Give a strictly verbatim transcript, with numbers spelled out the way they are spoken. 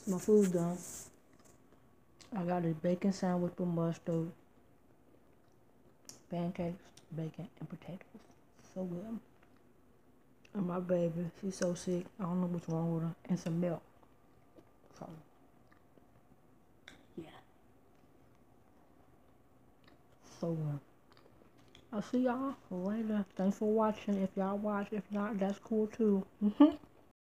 My food's done. I got a bacon sandwich with mustard, pancakes, bacon, and potatoes. So good. And my baby, she's so sick. I don't know what's wrong with her. And some milk. So, yeah. So good. I'll see y'all later. Thanks for watching. If y'all watch, if not, that's cool too.